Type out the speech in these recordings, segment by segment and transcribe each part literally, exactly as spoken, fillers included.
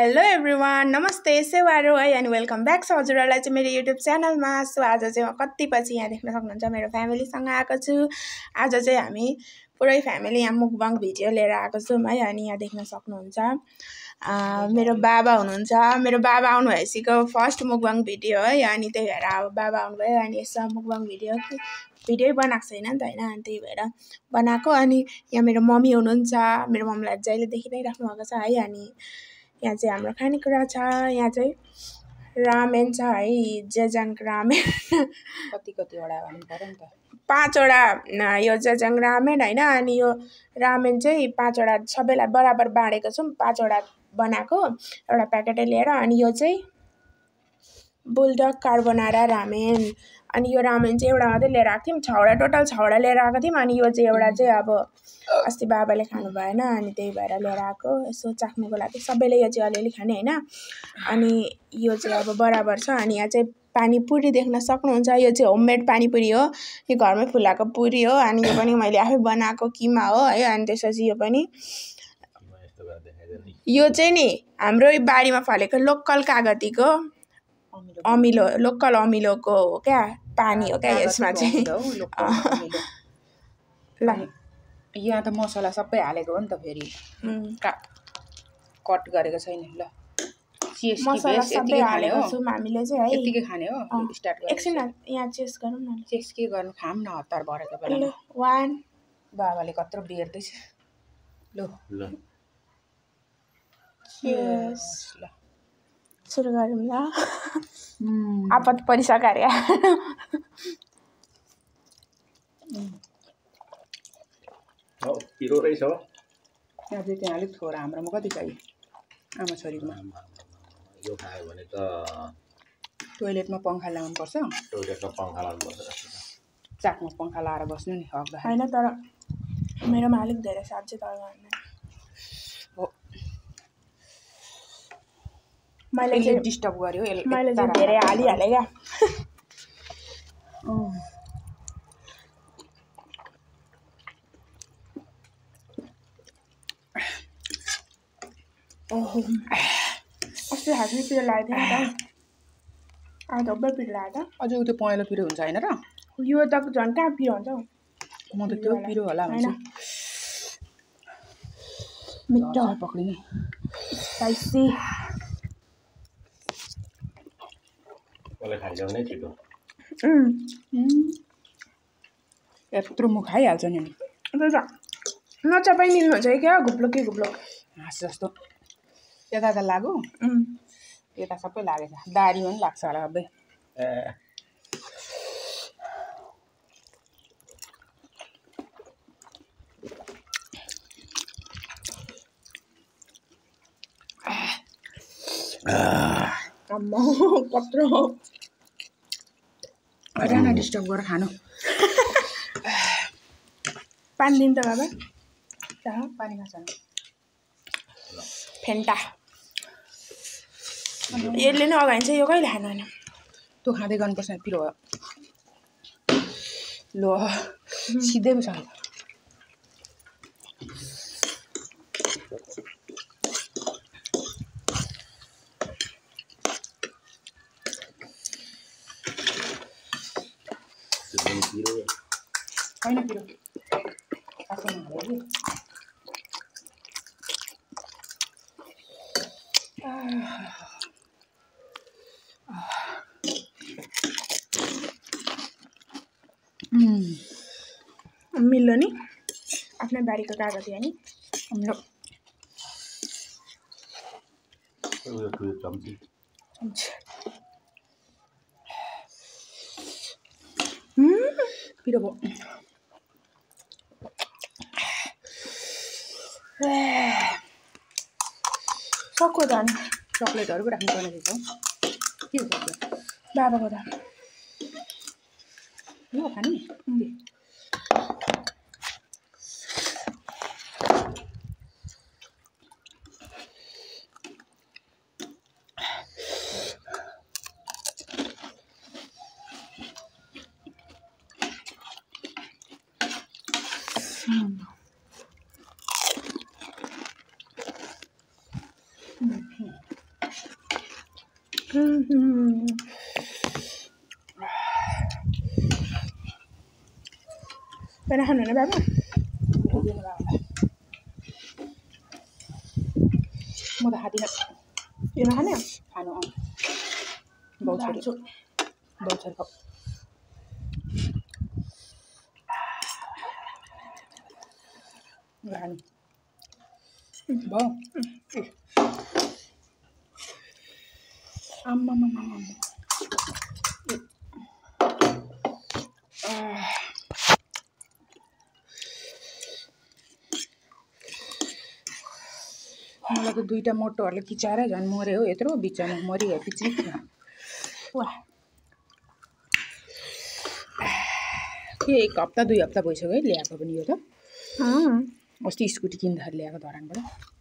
Hello everyone, नमस्ते, सेवारो है अनि वेलकम ब्याक छ हजुरहरूलाई चाहिँ मेरो युट्युब च्यानलमा। सो आज चाहिँ म कति पछि यहाँ देख्न सक्नुहुन्छ मेरो फ्यामिलीसँग आएको छु। आज चाहिँ हामी पुरै फ्यामिली यहाँ मुकबाङ भिडियो लिएर आएको छौँ है। अनि यहाँ देख्न सक्नुहुन्छ मेरो बाबा हुनुहुन्छ। मेरो बाबा आउनु भएसीको फर्स्ट मुकबाङ भिडियो है। अनि त्यही भएर अब बाबा आउनुभयो अनि यसो मुकबाङ भिडियो भिडियो बनाएको छैन नि त होइन, अनि त्यही भएर बनाएको। अनि यहाँ मेरो मम्मी हुनुहुन्छ, मेरो मम्मीलाई जहिले देखि नै राख्नु भएको छ है। अनि यहाँ चाहिँ हाम्रो खानेकुरा छ, यहाँ चाहिँ रामेन छ है, जजाङ रामेन कति कतिवटा भन्नु पर्यो नि त, पाँचवटा यो जजाङ रामेन होइन। अनि यो रामेन चाहिँ पाँचवटा सबैलाई बराबर बाँडेको छौँ, पाँचवटा बनाएको एउटा प्याकेटै लिएर। अनि यो चाहिँ बुलडक कार्बोनारा रामेन। अनि यो रामेन चाहिँ एउटा मात्रै लिएर आएको थियौँ, छवटा टोटल छवटा लिएर आएको थियौँ। अनि यो चाहिँ एउटा चाहिँ अब अस्ति बाबाले खानु भएन अनि त्यही भएर लिएर आएको यसो चाख्नुको लागि, सबैले यो चाहिँ अलिअलि खाने होइन। अनि यो चाहिँ अब बराबर छ। अनि यहाँ चाहिँ पानीपुरी देख्न सक्नुहुन्छ, यो चाहिँ होममेड पानीपुरी हो, यो घरमै फुलाएको पुरी हो। अनि यो पनि मैले आफै बनाएको किमा हो है। अनि त्यसपछि यो पनि यो चाहिँ नि हाम्रो बारीमा फलेको लोकल कागतीको अमिलो लोकल अमिलोको हो क्या, पानी हो क्या यसमा चाहिँ। ल यहाँ त मसला सबै हालेको हो नि त, फेरि का कट गरेको छैन। ल मसला सबै हालेको छौँ हामीले चाहिँ है, यतिकै खाने हो। स्टार्ट गर्नु एकछिन यहाँ चेस गरौँ न, चेस के गर्नु, खाम न हतार भरेको बेला। वान बाबाले कत्रो बेर्दैछ। ल ल चेस ल सुरु गरौँ ल। आपत परिसक्यो अरे। पिरो रहेछ हो यहाँ चाहिँ त्यहाँ अलिक थोर, हाम्रोमा कति चाहियो आमा छोरीकोमा। यो खायो भने त टोइलेटमा पङ्खा लगाउनुपर्छ, टोइलेटमा पङ्खा लाउनुपर्छ, चाकमा पङ्खा लाएर बस्नु नि हक्दा होइन। तर मेरोमा अलिक धेरै साँच्चै तर हो, मैले चाहिँ डिस्टर्ब गर्यो मैले चाहिँ धेरै हालिहालेँ क्या। अस्ति खासै पिरो लागेको थियो नि त, आज डब्बल पिरो लाग्यो त। अझै त्यो पहेँलो पिरो हुन्छ होइन र, यो त झन् कहाँ पिरो हुन्छ हौ, म त त्यो पिरो होला होइन। मिठो पक्रिने स्पाइसी कसले खाइजाउ नै छिटो। यत्रो म खाइहाल्छु नि। नचपाइ मिल्नुहुन्छ क्या, घुप्लो के घुप्लो हाँस जस्तो। यता त लाग्यो, यता सबै लागेछ, दारीमा पनि लाग्छ होला अबै। अम्मा कत्रो होइन डिस्टर्ब गरेर खानु। पानी दिनु त बाबा, पानी खान्छ फेन्टा यसले नै अगाडि चाहिँ यो कहिले खानु होइन। त्यो खाँदै गर्नुपर्छ पिरो भयो। ल सिधै छ। होइन पिरो आफैमा हाल्यो कि मिल्यो नि, आफ्नै बारीको कागज हो नि हाम्रो। पिरो भयो। सक्यो त अनि चक्लेटहरू पो राख्नु पर्ने रहेछ हौ। के हो चक्लेट? बाबाको त यो खाने Pernah kan ada berapa? Mau dah hati nak. Ini makan ya? Anu om. Bau cari. Bau cari kok. Anu. Bau. Am am am am. मलाई त दुईटा मोटोहरुले किचाएर झन् मर्यो हो यत्रो बिचमा मरियो पिचिक वाह के एक हप्ता दुई हप्ता भइसक्यो है ल्याएको पनि यो त अस्ति स्कुटी किन्दाखेरि ल्याएको धरानबाट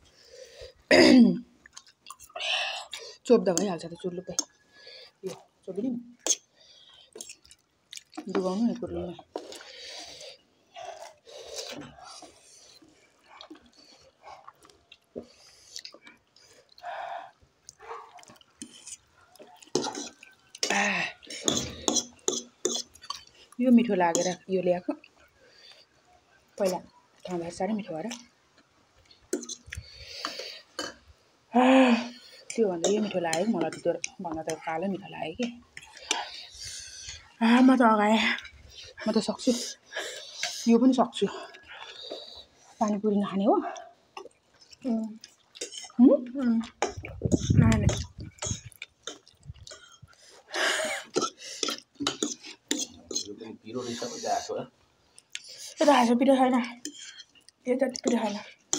चोप्दा भइहाल्छ त चुर्लुकै यो चोपिदिउँ डुबाउनु नि कुर्लीमा यो मिठो लागेर यो ल्याएको पहिला खाँदा साह्रै मिठो भएर त्यो भन्दा यो मिठो लाग्यो मलाई त त्यो भन्दा त कालो मिठो लाग्यो कि म त अगाए म त सक्छु यो पनि सक्छु पानीपुरी नखाने हो नाने पिरो रहेछ पो गएको हो यो त खासो पिरो छैन यो त पिरो छैन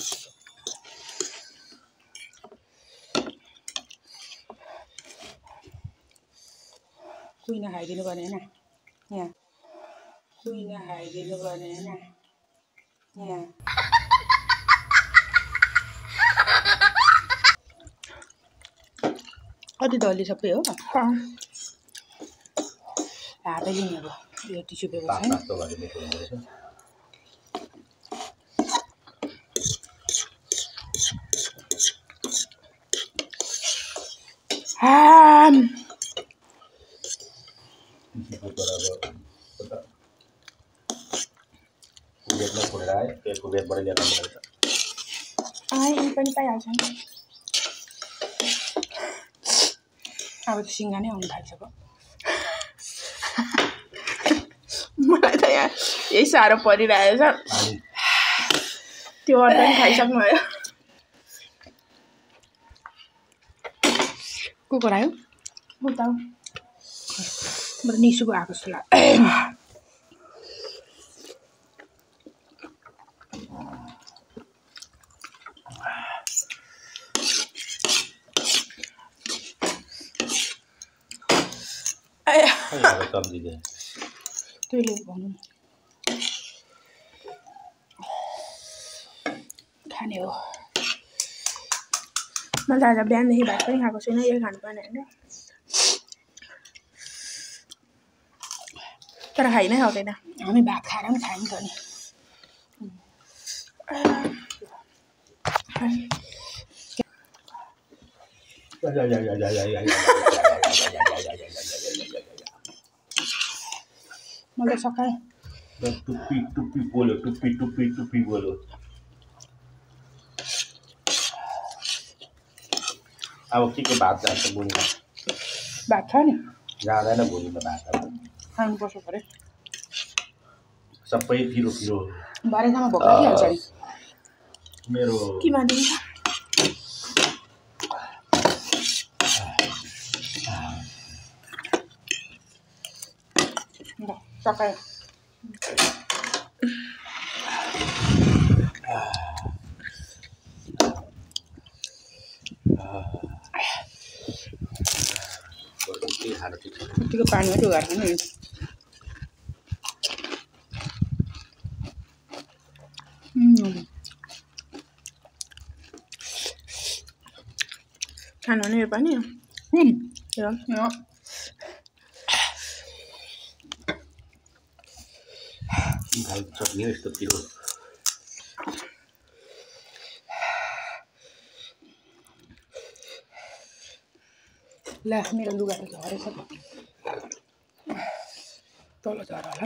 कोही नखाइदिनु पर्ने होइन यहाँ कोही नखाइदिनु पर्ने होइन यहाँ कति दली सबै हो हातै लिने अब यो टिस्यु पेपर छैन पास्तो गरे मिठो हुँदो रहेछ आम कुबेरमा छोडेर आयो त्यो कुबेरबाट ल्याएर आउनुपर्छ यी पनि पाइहाल्छ नि अब त सिङ्गा नै आउनु थालिसक्यो मलाई त यहाँ यही साह्रो परिरहेछ त्यो अर्थ पनि खाइसक्नु भयो को करायो म त म त निसुको आएको जस्तो लाग्यो त्यसले भन्नु खाने हो मैले त आज बिहानदेखि भात पनि खाएको छुइनँ यही खानुपर्ने होइन तर खाइ नै सक्दैन हामी भात खाएर पनि खायौँ त नि मलाई सकाएँ टुप्पी टुप्पी बोल्यो टुप्पी टुप्पी टुप्पी बोल्यो अब के के भात जान्छ बुनीमा भात छ नि जाँदैन बुनीमा भात अब खानुपर्छ परे सबै पिरो पिरो बाह्रसम्म भोक लागिहाल्छ नि मेरो केमा दिन्छ सकाएँ यतिको पानी मात्रै उगाएर खानु नि खानु भने यो पनि यो यो चटनी यस्तो पिरो ला मेरो लुगा त झरेछ तल झर होला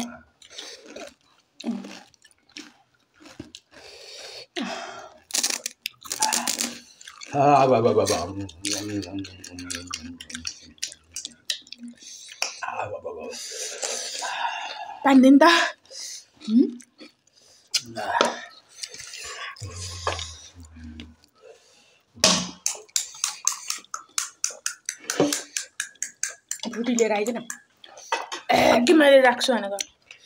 अब अब अब पानी दिन त फ्रुटी लिएर आइज न कि मैले राख्छु भनेको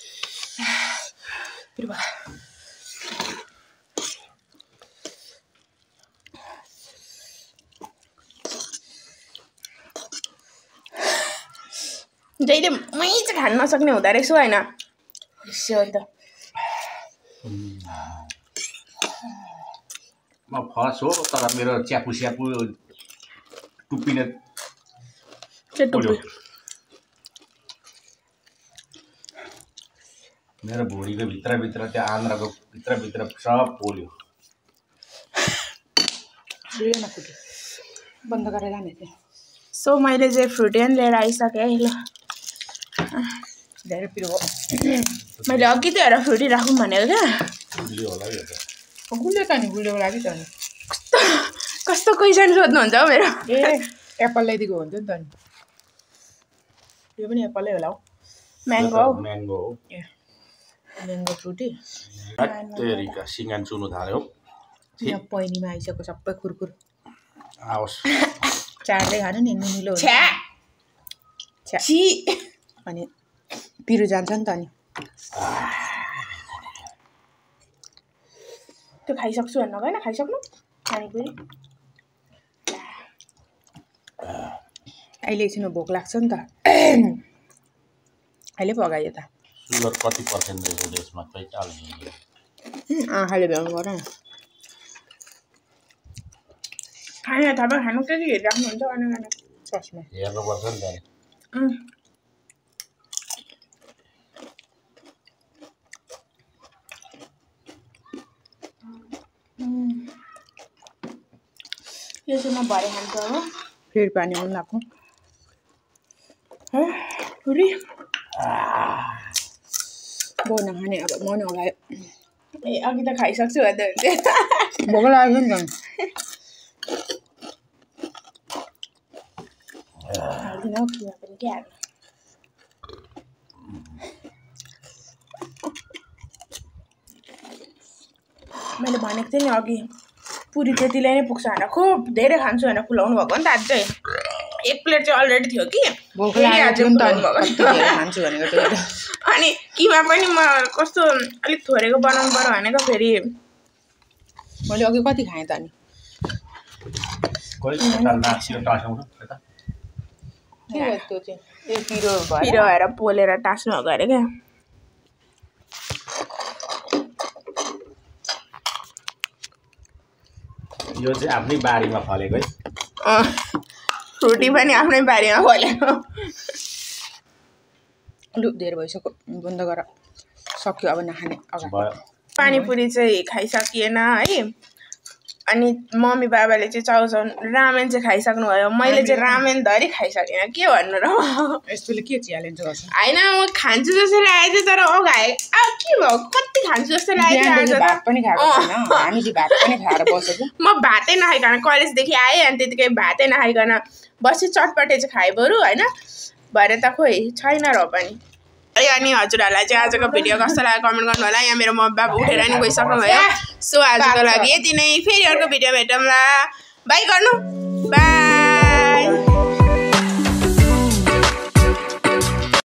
जहिले मै चाहिँ खान नसक्ने हुँदो रहेछु होइन स्योर त म फर्स्ट हो तर मेरो च्यापु स्यापु टुप्पिने के टुप्पी मेरो भुँडीको भित्रभित्र त्यो आन्द्राको भित्रभित्र सब पोल्यो न फुट्यो बन्द गरेर लाने थिएँ सो मैले चाहिँ फ्रुटियन लिएर आइसकेँ है ल धेरै पिरो हो मैले अघि त हेर फ्रुटी राखौँ भनेको क्या गुलियो होला यो त गुलियो त नि गुलियोको लागि त नि कस्तो कस्तो क्वेसन सोध्नुहुन्छ हौ मेरो ए एप्पल ल्याइदिएको हुन्छ नि त नि यो पनि एप्पलै होला हौ म्याङ्गो हौ म्याङ्गो हो ए म्याङ्गो फ्रुटी तेरिका सिँगान चुनु थाल्यो यहाँ पैनीमा आइसक्यो सबै कुरकुर आओस् चाडले खानु नि नुनिलो छ्या छ्या छि अनि पिरो जान्छ नि त नि त्यो खाइसक्छु भन्नु होइन खाइसक्नु पानीपुरी अहिले एकछिनमा भोक लाग्छ नि त अहिले पो अगाडि त सुगर कति पर्सेन्ट रहेछ त्यसमा चाहिँ चाल आँखाले भ्याउनु गर न खाना थाहा खानु के के हेरिराख्नुहुन्छ भने भने ससमा हेर्नुपर्छ नि त यो चाहिँ म भरे खान्छु अब फेरि पानी आउनु लाग्नु पुरी बो नखाने अब मन अगायो ए अघि त खाइसक्छु भन्दै हुन्थ्यो भोक लाग्यो नि त हाल्दिनँ हौ किमा पनि के हाल्नु मैले भनेको थिएँ नि अघि पुरी त्यतिले नै पुग्छ भनेर खुब धेरै खान्छु भनेर खुलाउनु भएको नि त आज चाहिँ एक प्लेट चाहिँ अलरेडी थियो कि भोक लाग्यो नि त खान्छु भनेको त्यो अनि किमा पनि म कस्तो अलिक थोरेको बनाउनु पर्यो भनेको फेरि मैले अघि कति खाएँ त नि के हो त्यो चाहिँ ए पिरो भयो पिरो भएर पोलेर टाँस्नु भएको अरे क्या यो चाहिँ आफ्नै बारीमा फलेको है फ्रुटी पनि आफ्नै बारीमा फलेको लु धेरै भइसक्यो बन्द गर सक्यो अब नखाने अगाडि पानीपुरी चाहिँ खाइसकिएन है अनि मम्मी बाबाले चाहिँ चाउचाउ रामेन चाहिँ खाइसक्नु भयो मैले चाहिँ रामेन धरि खाइसकेन के भन्नु र यस्तोले के च्यालेन्ज गर्छ होइन म खान्छु जस्तो लागेको थियो तर अगाए अब के भयो कति खान्छु जस्तो लागेको भात पनि खाएको छैन हामी चाहिँ भात पनि खाएर बसेको म भातै नखाइकन कलेजदेखि आएँ अनि त्यतिकै भातै नखाइकन बसी चटपटे चाहिँ खाएँ बरु होइन भरे त खोइ छैन र पनि है अनि हजुरहरूलाई चाहिँ आजको भिडियो कस्तो लाग्यो कमेन्ट गर्नु होला यहाँ मेरो मम्मी बाबा उठेर नि गइसक्नु भयो सो आजको लागि यति नै फेरि अर्को भिडियो भेटौँला बाई गर्नु बाई